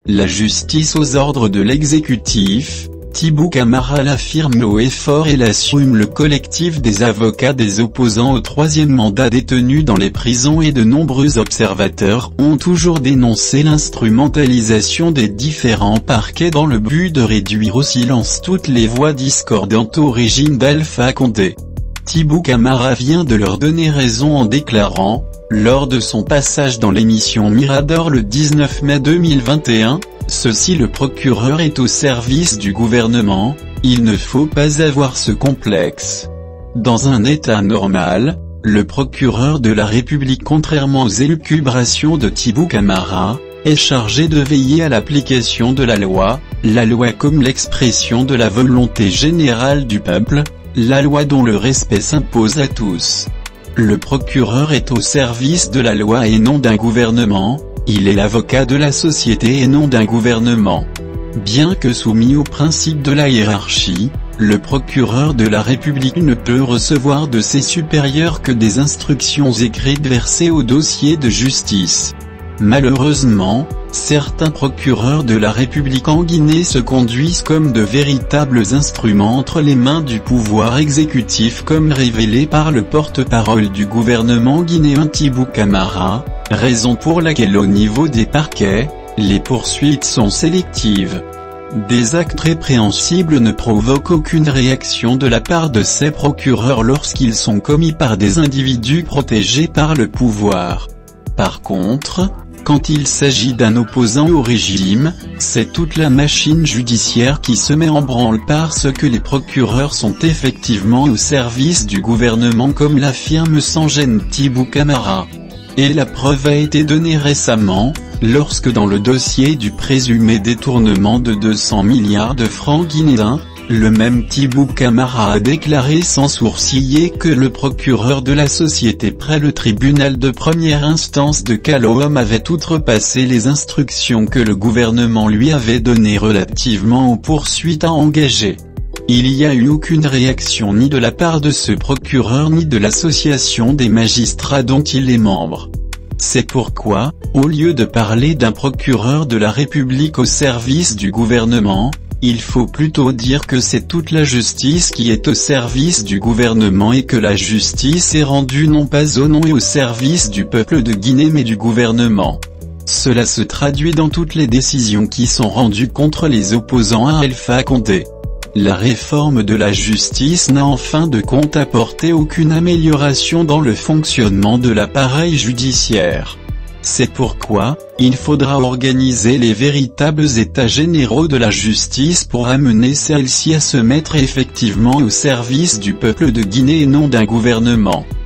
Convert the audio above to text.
La justice aux ordres de l'exécutif. Thibou Camara l'affirme haut et fort et l'assume le collectif des avocats des opposants au troisième mandat détenus dans les prisons, et de nombreux observateurs ont toujours dénoncé l'instrumentalisation des différents parquets dans le but de réduire au silence toutes les voix discordantes au régime d'Alpha Condé. Thibou Camara vient de leur donner raison en déclarant, lors de son passage dans l'émission Mirador le 19 mai 2021, ceci: le procureur est au service du gouvernement, il ne faut pas avoir ce complexe. Dans un état normal, le procureur de la République, contrairement aux élucubrations de Thibou Camara, est chargé de veiller à l'application de la loi comme l'expression de la volonté générale du peuple, la loi dont le respect s'impose à tous. Le procureur est au service de la loi et non d'un gouvernement. Il est l'avocat de la société et non d'un gouvernement. Bien que soumis au principe de la hiérarchie, le procureur de la République ne peut recevoir de ses supérieurs que des instructions écrites versées au dossier de justice. Malheureusement, certains procureurs de la République en Guinée se conduisent comme de véritables instruments entre les mains du pouvoir exécutif, comme révélé par le porte-parole du gouvernement guinéen Thibou Camara, raison pour laquelle au niveau des parquets, les poursuites sont sélectives. Des actes répréhensibles ne provoquent aucune réaction de la part de ces procureurs lorsqu'ils sont commis par des individus protégés par le pouvoir. Par contre, quand il s'agit d'un opposant au régime, c'est toute la machine judiciaire qui se met en branle parce que les procureurs sont effectivement au service du gouvernement, comme l'affirme sans gêne Thibou Camara. Et la preuve a été donnée récemment, lorsque dans le dossier du présumé détournement de 200 milliards de francs guinéens, le même Thibou Camara a déclaré sans sourciller que le procureur de la société près le tribunal de première instance de Kaloum avait outrepassé les instructions que le gouvernement lui avait données relativement aux poursuites à engager. Il n'y a eu aucune réaction ni de la part de ce procureur ni de l'association des magistrats dont il est membre. C'est pourquoi, au lieu de parler d'un procureur de la République au service du gouvernement, il faut plutôt dire que c'est toute la justice qui est au service du gouvernement et que la justice est rendue non pas au nom et au service du peuple de Guinée mais du gouvernement. Cela se traduit dans toutes les décisions qui sont rendues contre les opposants à Alpha Condé. La réforme de la justice n'a en fin de compte apporté aucune amélioration dans le fonctionnement de l'appareil judiciaire. C'est pourquoi, il faudra organiser les véritables états généraux de la justice pour amener celle-ci à se mettre effectivement au service du peuple de Guinée et non d'un gouvernement.